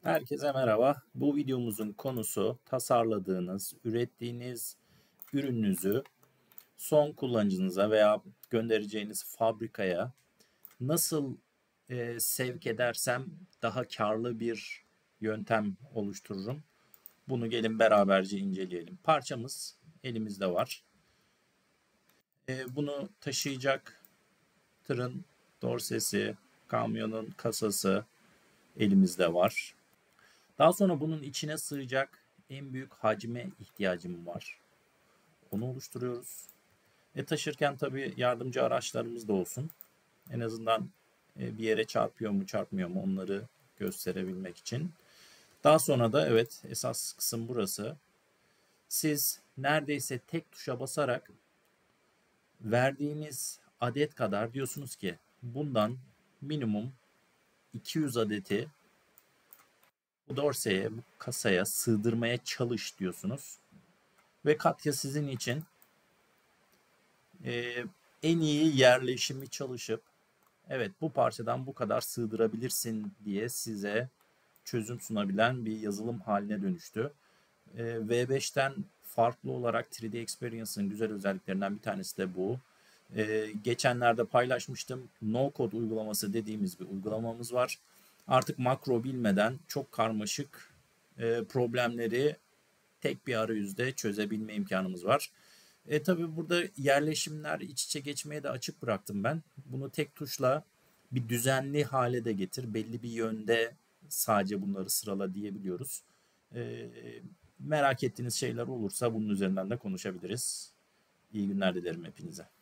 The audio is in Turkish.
Herkese merhaba. Bu videomuzun konusu tasarladığınız, ürettiğiniz ürününüzü son kullanıcınıza veya göndereceğiniz fabrikaya nasıl sevk edersem daha karlı bir yöntem oluştururum. Bunu gelin beraberce inceleyelim. Parçamız elimizde var. Bunu taşıyacak tırın dorsesi, kamyonun kasası elimizde var. Daha sonra bunun içine sığacak en büyük hacme ihtiyacım var. Onu oluşturuyoruz. Taşırken tabii yardımcı araçlarımız da olsun. En azından bir yere çarpıyor mu çarpmıyor mu onları gösterebilmek için. Daha sonra da evet esas kısım burası. Siz neredeyse tek tuşa basarak verdiğiniz adet kadar diyorsunuz ki bundan minimum 200 adeti bu dorseye, bu kasaya sığdırmaya çalış diyorsunuz. Ve Katya sizin için e, en iyi yerleşimi çalışıp evet bu parçadan bu kadar sığdırabilirsin diye size çözüm sunabilen bir yazılım haline dönüştü. V5'ten farklı olarak 3D Experience'ın güzel özelliklerinden bir tanesi de bu. Geçenlerde paylaşmıştım. No Code uygulaması dediğimiz bir uygulamamız var. Artık makro bilmeden çok karmaşık problemleri tek bir arayüzde çözebilme imkanımız var. Tabii burada yerleşimler iç içe geçmeye de açık bıraktım ben. Bunu tek tuşla bir düzenli hale de getir. Belli bir yönde sadece bunları sırala diyebiliyoruz. E, Merak ettiğiniz şeyler olursa bunun üzerinden de konuşabiliriz. İyi günler dilerim hepinize.